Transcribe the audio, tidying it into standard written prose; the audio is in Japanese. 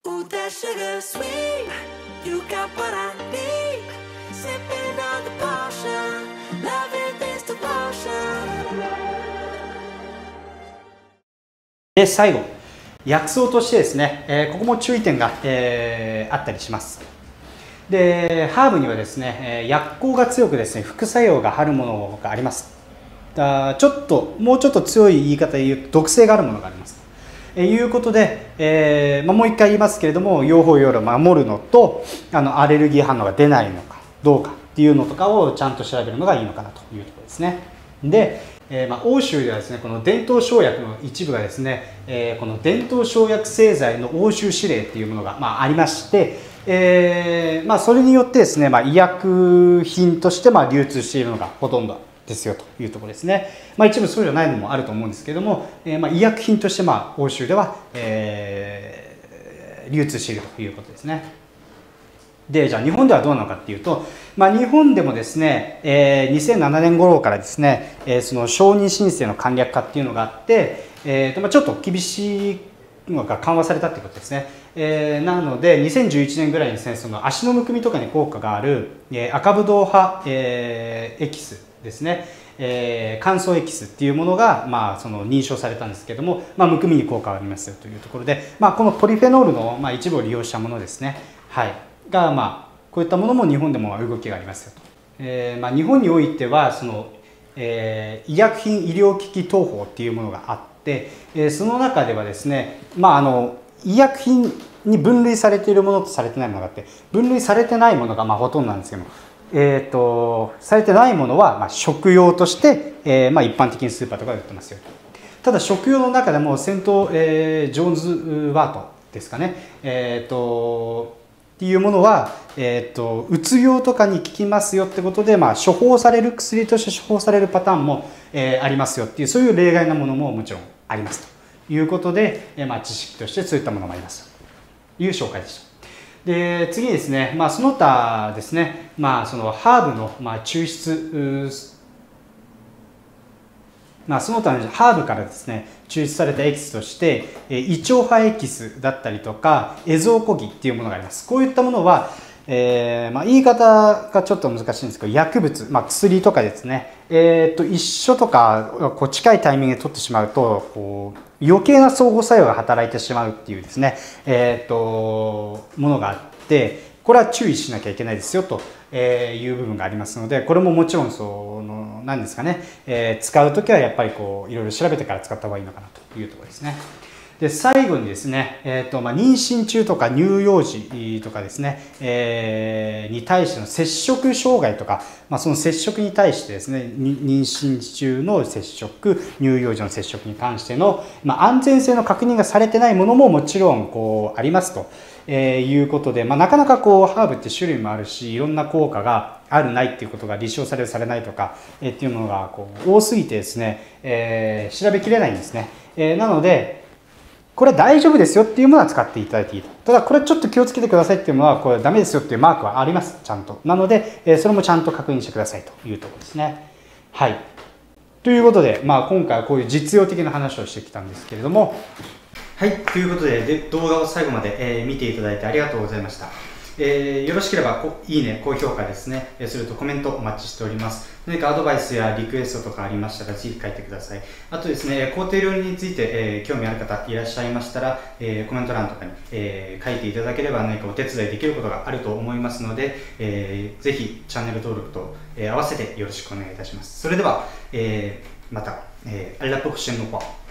Ooh, that sugar sweet. You got what I need. Sipping on the potion. Loving this devotion. で、最後、薬草としてですね、ここも注意点が、あったりします。で、ハーブにはですね、薬効が強くですね、副作用があるものがあります。もうちょっと強い言い方で言うと、毒性があるものがあります。いうことで、もう一回言いますけれども、用法用量を守るのと、アレルギー反応が出ないのかどうかっていうのとかをちゃんと調べるのがいいのかなというところですね。で、欧州ではですね、この伝統生薬の一部がですね、この伝統生薬製剤の欧州指令っていうものが、ありまして、それによってですね、医薬品として流通しているのがほとんどですよというところですね。一部そうじゃないのもあると思うんですけれども、医薬品として欧州では、流通しているということですね。で、じゃあ日本ではどうなのかっていうと、日本でもですね、2007年頃からですね、その承認申請の簡略化っていうのがあって、ちょっと厳しいのが緩和されたってことですね。なので2011年ぐらいにですね、その足のむくみとかに効果がある、赤ぶどう葉、エキスですね、乾燥エキスっていうものが、その認証されたんですけども、むくみに効果がありますよというところで、このポリフェノールの、一部を利用したものですね、が、こういったものも日本でも動きがありますよと。日本においてはその、医薬品医療機器等法っていうものがあって、その中ではですね、医薬品に分類されているものとされてないものがあって、分類されてないものがほとんどなんですけども、されてないものは食用として、一般的にスーパーとかで売ってますよ。ただ食用の中でもセント、ジョーンズワートですかね、っていうものは、うつ病とかに効きますよってことで、処方される薬として処方されるパターンも、ありますよっていう、そういう例外なものももちろんありますということで、知識としてそういったものもありますという紹介でした。で、次にですね、その他ですね、そのハーブの、抽出、その他のハーブからですね、抽出されたエキスとして、胃腸葉エキスだったりとか、エゾウコギっていうものがあります。こういったものは、言い方がちょっと難しいんですけど、薬物、薬とかですね、一緒とか近いタイミングで取ってしまうと余計な相互作用が働いてしまうっていうですね、ものがあって、これは注意しなきゃいけないですよという部分がありますので、これももちろん何ですかね、使うときはやっぱりいろいろ調べてから使った方がいいのかなというところですね。で、最後にですね、妊娠中とか乳幼児とかですね、に対しての接触障害とか、その接触に対してですね、妊娠中の接触、乳幼児の接触に関しての、安全性の確認がされてないものももちろんありますということで、なかなかハーブって種類もあるし、いろんな効果があるないっていうことが立証されるされないとかっていうのが多すぎてですね、調べきれないんですね。なのでこれ大丈夫ですよっていうものは使っていただいていいと。ただこれちょっと気をつけてくださいっていうのはこれダメですよっていうマークはあります、ちゃんと。なのでそれもちゃんと確認してくださいというところですね。はい。ということで、今回はこういう実用的な話をしてきたんですけれども、はい。ということで、動画を最後まで見ていただいてありがとうございました。よろしければいいね、高評価ですね、するとコメントお待ちしております。何かアドバイスやリクエストとかありましたらぜひ書いてください。あとですね、工程料理について、興味ある方いらっしゃいましたら、コメント欄とかに、書いていただければ何かお手伝いできることがあると思いますので、ぜひチャンネル登録と、合わせてよろしくお願いいたします。それでは、また、à la prochaine fois。